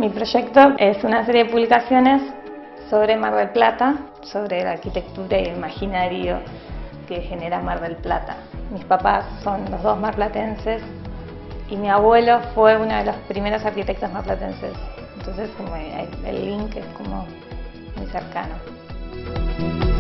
Mi proyecto es una serie de publicaciones sobre Mar del Plata, sobre la arquitectura y el imaginario que genera Mar del Plata. Mis papás son los dos marplatenses y mi abuelo fue uno de los primeros arquitectos marplatenses. Entonces el link es como muy cercano.